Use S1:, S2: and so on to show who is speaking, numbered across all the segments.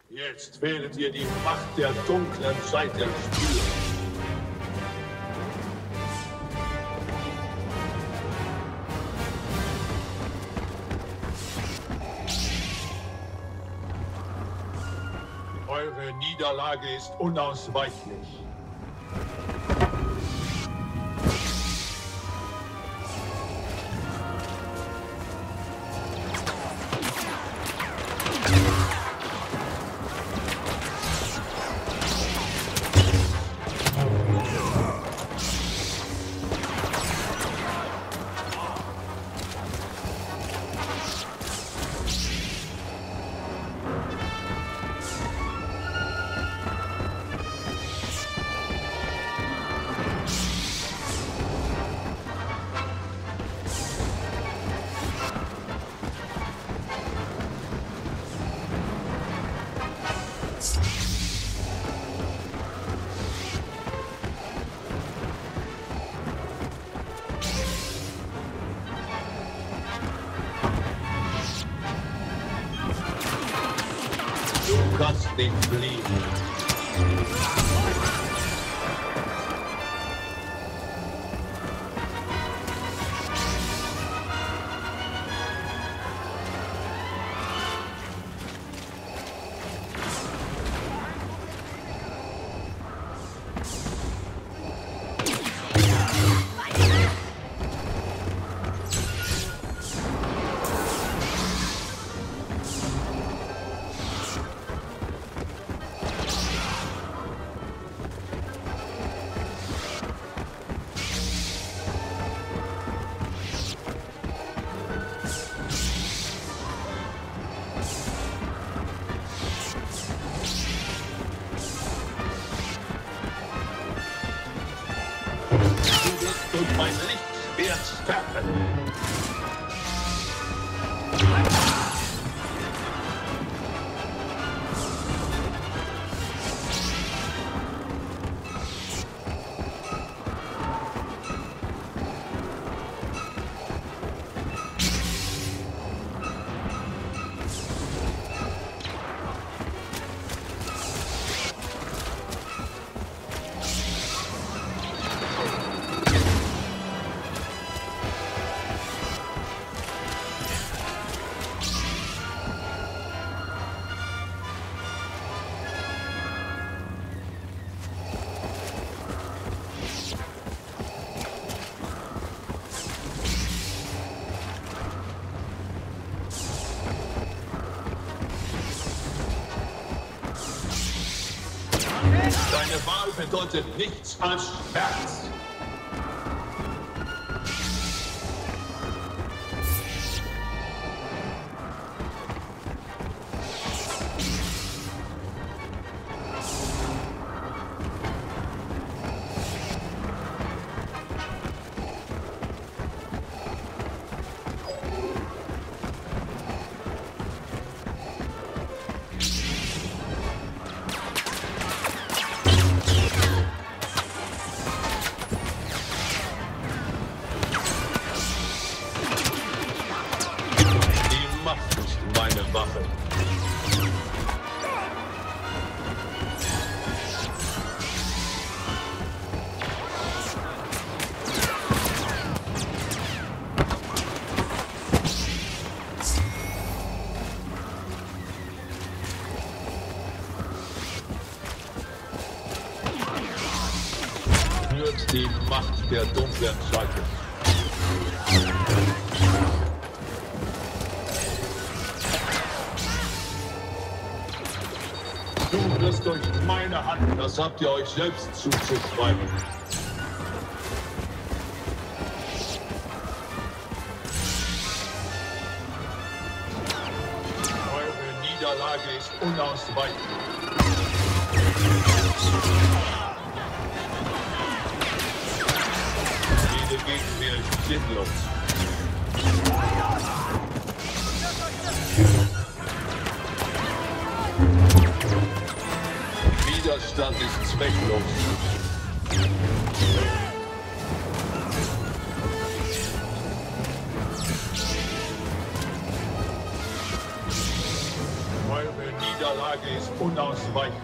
S1: Jetzt werdet ihr die Macht der dunklen Seite spüren. Eure Niederlage ist unausweichlich. Du kannst nicht fliehen. Und mein Lichtschwert werfen. Deine Wahl bedeutet nichts als Schmerz. Meine Waffe. Führt die Macht der dunklen Seite. Du wirst durch meine Hand, das habt ihr euch selbst zuzuschreiben. Eure Niederlage ist unausweichlich. Jede Gegenwehr ist sinnlos. Widerstand ist zwecklos. Eure Niederlage ist unausweichlich.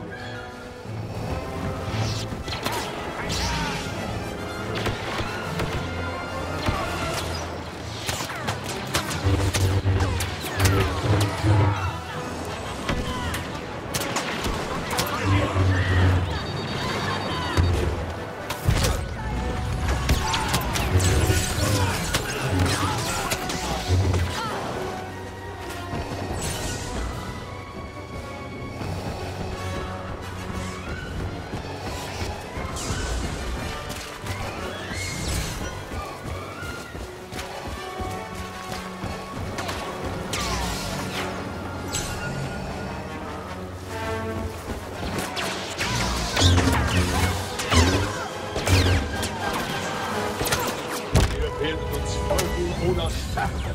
S1: Oder Stärke.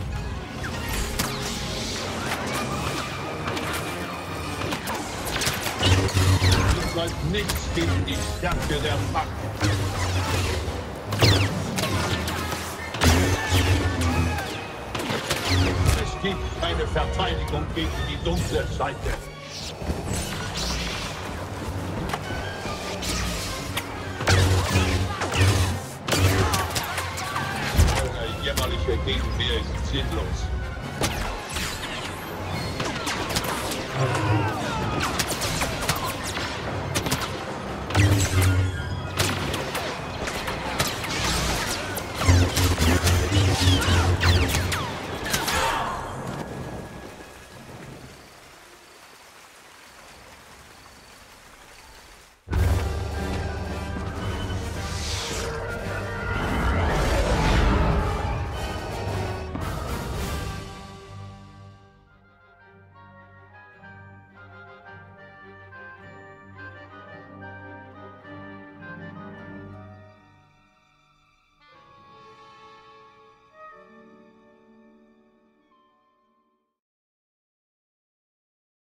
S1: Ihr seid nichts gegen die Stärke der Macht. Es gibt keine Verteidigung gegen die dunkle Seite. Jämmerliche Gegenwehr ist sinnlos.